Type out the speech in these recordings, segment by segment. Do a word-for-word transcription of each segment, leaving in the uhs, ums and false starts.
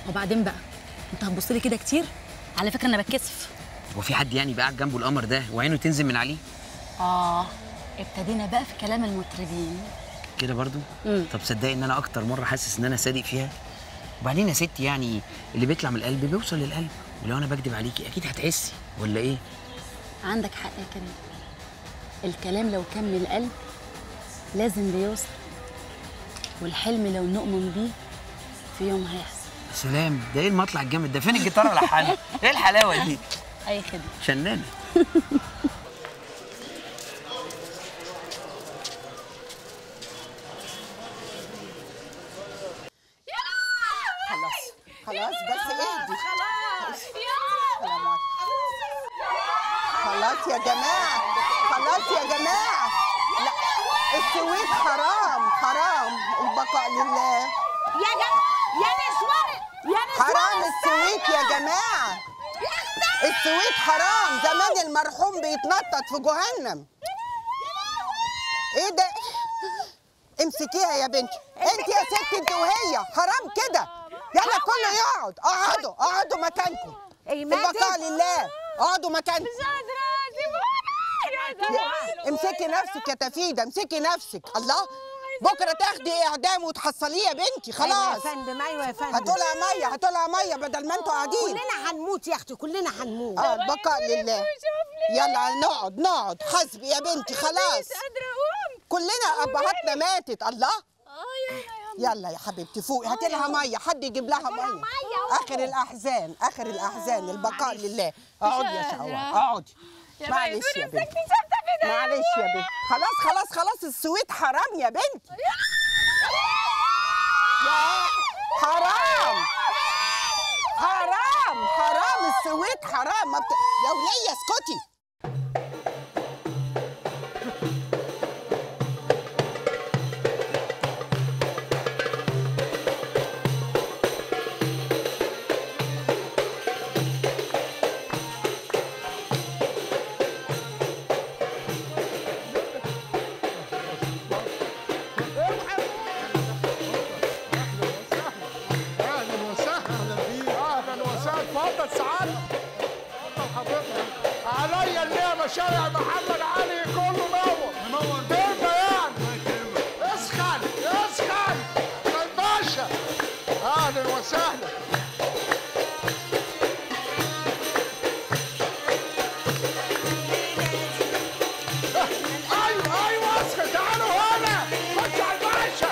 وبعدين بقى انت هتبص لي كده كتير؟ على فكره انا بتكسف. هو في حد يعني قاعد جنبه القمر ده وعينه تنزل من عليه؟ اه ابتدينا بقى في كلام المطربين كده برضو؟ مم. طب صدقي ان انا اكتر مره حاسس ان انا صادق فيها. وبعدين يا ستي يعني اللي بيطلع من القلب بيوصل للقلب، ولو انا بكدب عليكي اكيد هتحسي ولا ايه؟ عندك حق يا كريم، الكلام لو كان من القلب لازم بيوصل، والحلم لو نؤمن بيه في يوم هيحصل. سلام، ده ايه المطلع الجامد ده؟ فين الجيتار لحنه؟ ايه الحلاوه دي؟ اي خدمه. شنانه. خلاص خلاص بس اهدي. خلاص خلاص يا جماعه، خلاص يا جماعه. لا السويت حرام حرام، البقاء لله. يا جماعه يا نسوان يا نسوان حرام السويت يا جماعه، السويت حرام. زمان المرحوم بيتنطط في جهنم. ايه ده؟ امسكيها يا بنتي، انت يا ست انت وهي، حرام كده. يلا كله يقعد، اقعدوا اقعدوا مكانكم. البقاء لله، اقعدوا مكانكم. مش قادره امسكي نفسك يا تفيده، امسكي نفسك. الله، بكره تاخدي اعدام وتحصليه يا بنتي. خلاص ايوه يا فندم، ايوه يا فندم. هتولع ميه هتولع ميه بدل ما انتوا قاعدين. كلنا هنموت يا اختي، كلنا هنموت. اه البقاء لله. يلا نقعد نقعد، حسبي يا بنتي خلاص. مش قادره اقوم، كلنا ابهاتنا ماتت. الله يلا يا حبيبتي فوقي، هاتي لها ميه، حد يجيب لها ميه. اخر الاحزان، اخر الاحزان، البقاء لله. اقعدي يا شهوة، اقعدي. معلش يا بنتي، معلش يا بنتي. خلاص خلاص خلاص، السويت حرام يا بنتي. حرام حرام حرام، السويت حرام. ما بت... يا ولية اسكتي. شارع محمد علي كله منور منور كده يعني. اسخن اسخن يا الباشا، اهلا وسهلا. ايوه ايوه اسخن، تعالوا هنا، خش على الباشا.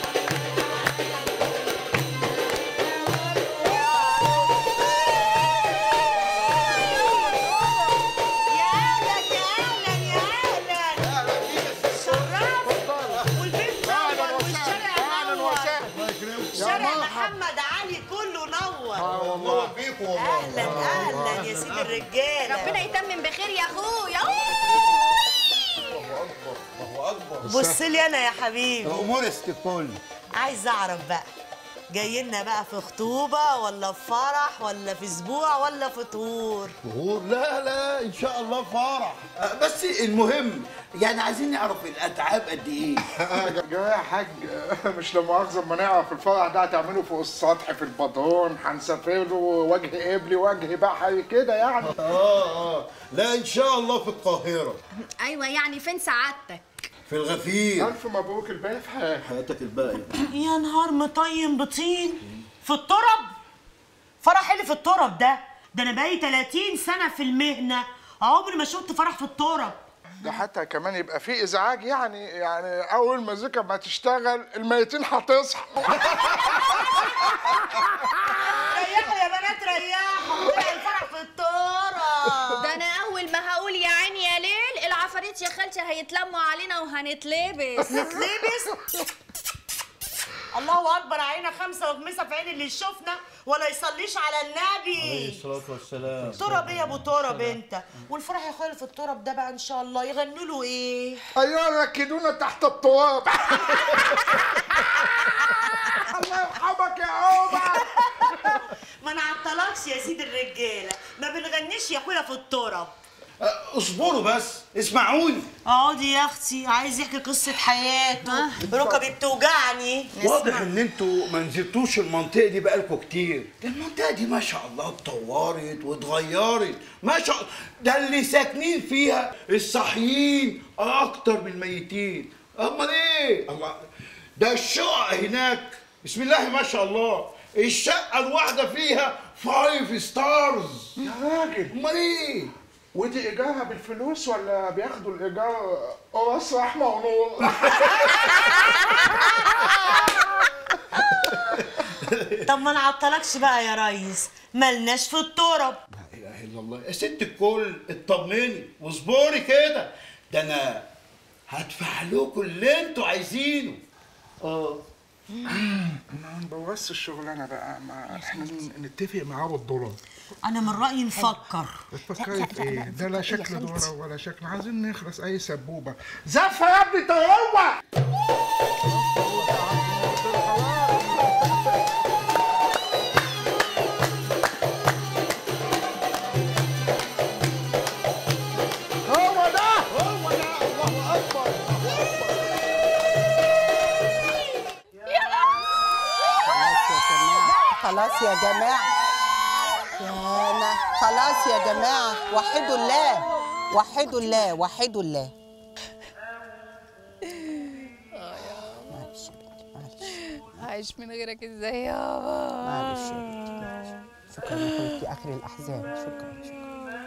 محمد علي كله نور. اه والله بيكم والله. اهلا اهلا يا سيدي الرجاله، ربنا يتمم بخير يا اخويا. الله اكبر الله اكبر. بص لي انا يا حبيبي، امور استكل. عايز اعرف بقى، جاي لنا بقى في خطوبه ولا في فرح ولا في اسبوع ولا في طهور؟ طهور؟ لا لا ان شاء الله فرح. بس المهم يعني عايزين نعرف الاتعاب قد ايه. جاي يا حاج، مش لا مؤاخذه اما نعرف الفرح ده هتعمله فوق السطح في البطون، هنسافر له وجه قبلي وجه بحري كده يعني. اه اه لا ان شاء الله في القاهره. ايوه يعني فين سعادتك؟ في الغفير. الف مبروك، الباقي في حياتك. حياتك الباقيه. يا نهار مطين بطين في الترب. فرح اللي في الترب ده ده انا بقالي ثلاثين سنه في المهنه، عمري ما شفت فرح في الترب. ده حتى كمان يبقى في ازعاج يعني يعني اول ما المزيكا ما تشتغل الميتين هتصحى. ريحوا يا بنات ريحوا، طلع الفرح في الترب. ده انا اول ما هقول يا عيني يا ليل العفاريت يا خالتي هيتلموا علينا وهنتلبس. نتلبس؟ الله اكبر، عينا خمسه وخمسه في عين اللي يشوفنا ولا يصليش على النبي عليه الصلاه والسلام. ترب ايه يا ابو ترب انت؟ والفرح يا اخويا في الترب ده بقى ان شاء الله يغنوا له ايه؟ ايوه ركدونا تحت التراب. الله يرحمك يا عمر. ما نعطلكش يا سيدي الرجاله، ما بنغنيش يا اخويا في الترب. اصبروا بس، اسمعوني. اقعدي يا اختي، عايز يحكي قصه حياته. ركبي بتوجعني. واضح ان انتوا ما نزلتوش المنطقه دي بقالكوا كتير. ده المنطقه دي ما شاء الله اتطورت واتغيرت، ما شاء الله. ده اللي ساكنين فيها الصاحيين اكتر من الميتين. امال ايه؟ الله، ده الشقق هناك بسم الله ما شاء الله، الشقه الواحده فيها فايف ستارز. يا راجل، امال ايه؟ ودي ايجارها بالفلوس ولا بياخدوا الايجار راس رحمه ونور؟ طب ما نعطلكش بقى يا ريس، ملناش في التراب. لا اله الا الله يا ست الكل، اطمني واصبري كده، ده انا هدفع لكم اللي انتوا عايزينه. اه ما نبوظش الشغلانه بقى، ما احنا نتفق معاه بالدولار. انا من رايي نفكر. تفكري في ايه؟ ده لا شكل دولار ولا شكل، عايزين نخلص اي سبوبه. زفه يا ابني تروق. هو ده هو ده، الله اكبر الله اكبر. خلاص يا جماعة، يا أنا خلاص يا جماعة، وحدوا الله وحدوا الله وحدوا الله. معلش يا بنتي معلش. عايش من غيرك ازاي يابا؟ معلش يا بنتي معلش. شكرا يا حبيبتي، آخر الأحزان. شكرا شكرا.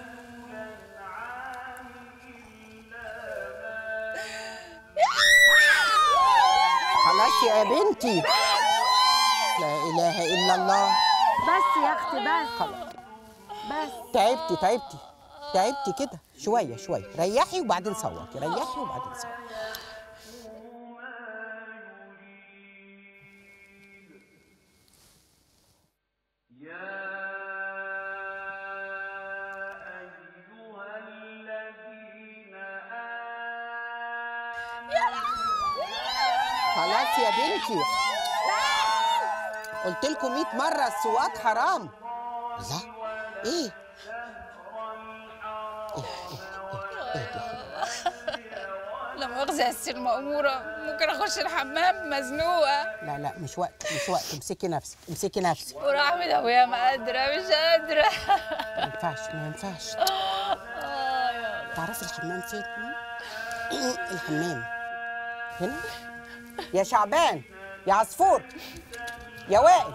خلاص يا بنتي، لا إله إلا الله. بس يا اختي بس خلاص بس. تعبتي تعبتي تعبتي كده، شوية شوية، ريحي وبعدين صوتي، ريحي وبعدين صوتي. خلاص يا بنتي، قلت لكم مية مرة السواق حرام. لا ايه؟ لا مؤاخذة يا ستي المأمورة، ممكن اخش الحمام مزنوقة؟ لا لا مش وقت مش وقت، امسكي نفسك امسكي نفسك. ورحمة ابويا ما قادرة، مش قادرة. ما ينفعش ما ينفعش. اه يابا. تعرفي الحمام فين؟ الحمام هنا. يا شعبان، يا عصفور، يا وائل.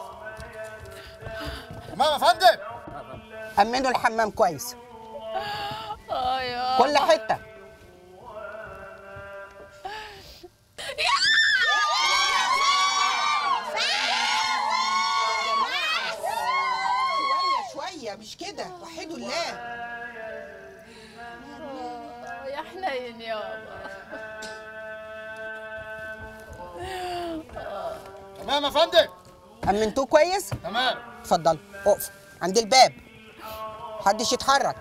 تمام يا فندم. أمنوا الحمام كويس. اه يابا. كل حتة. شوية شوية، مش كده، وحدوا الله. آه، يا حنين يابا. تمام يا فندم. أمنتوه كويس؟ تمام. اتفضلوا اقفوا عند الباب، محدش يتحرك.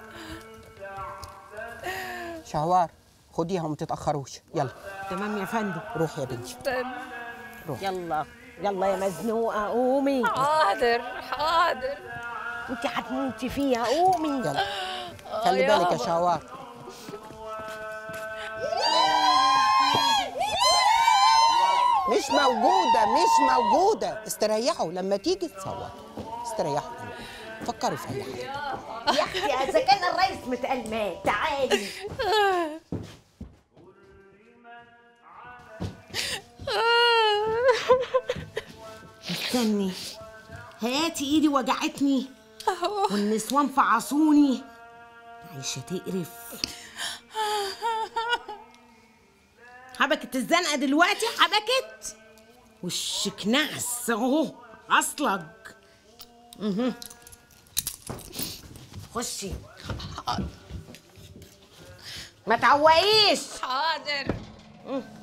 شهوار خديها وما تتأخروش. يلا. تمام يا فندم. روح يا بنتي. استنى. روح. يلا يلا يا مزنوقه قومي. حاضر حاضر. انت هتموتي فيها، قومي. يلا خلي بالك يا شهوار. مش موجودة مش موجودة. استريحوا لما تيجي تصوتوا، استريحوا. فكروا في أي حاجة. يا اختي اذا كان الرئيس متقال مات، تعالي. استني، هاتي ايدي وجعتني والنسوان فعصوني. عايشة تقرف. حبكت الزنقة دلوقتي، حبكت وشك نعس اهو اصلج. اها خشي. ما تعوقيش. حاضر.